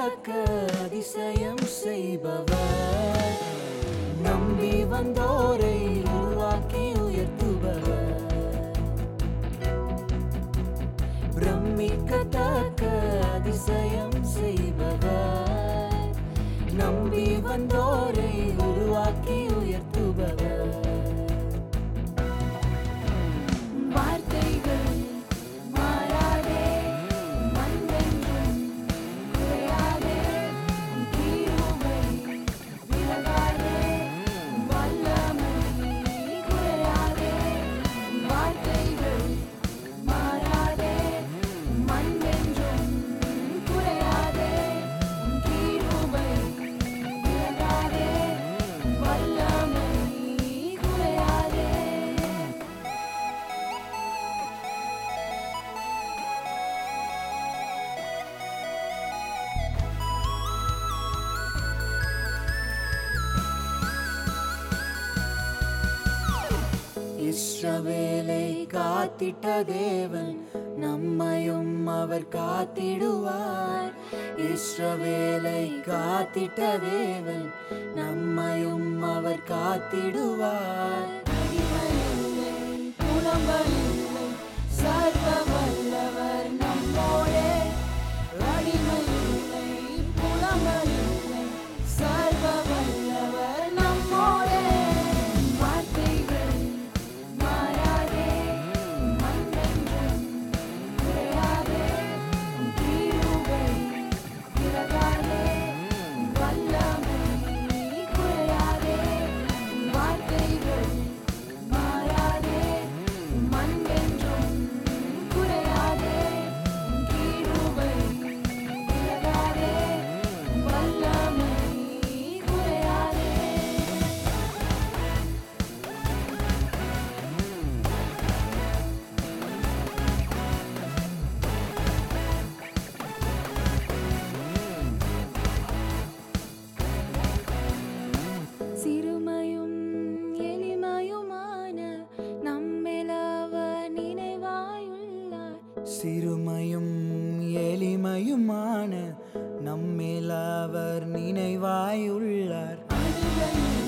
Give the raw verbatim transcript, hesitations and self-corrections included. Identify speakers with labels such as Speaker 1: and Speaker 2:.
Speaker 1: வியக்கத்தக்க அதிசயம் செய்பவர், நம்பி வந்தோரை உருவாக்கி உயர்த்துபவர், பிரமிக்கத்தக்க அதிசயம் செய்பவர், நம்பி வந்தோரை உருவாக்கி உயர்த்துபவர்.
Speaker 2: வார்த்தைகள் மாறாதே, மண்ணென்றும் குறையாதே, கிருபை விலகாதே, வல்லமை குறையாதே. வார்த்தைகள் மாறாதே, மண்ணென்றும் குறையாதே, கிருபை விலகாதே, வல்லமை குறையாதே.
Speaker 1: இஸ்ரவேலை காத்திட்ட தேவன் நம்மையும் அவர் காத்திடுவார். இஸ்ரவேலை காத்திட்ட தேவன் நம்மையும் அவர் காத்திடுவார்.
Speaker 2: அடிமையில்லை, புலம்பலில்லை, சர்வ வல்லவர் நம்மோடே. அடிமையில்லை, புலம்பலில்லை, சர்வ வல்லவர் நம்மோடே. வார்த்தைகள் மாறாதே, மண்ணென்றும் குறையாதே, கிருபை விலகாதே, வல்லமை குறையாதே. வார்த்தைகள் மாறாதே, மண்ணென்றும் குறையாதே, கிருபை விலகாதே, வல்லமை குறையாதே. சிறுமையும் எளிமையுமான நம்மேல் அவர் நினைவாயுள்ளார்.
Speaker 1: சிறுமையும் எளிமையுமான நம்மேல் அவர் நினைவாயுள்ளார்.
Speaker 2: அடிமையில்லை,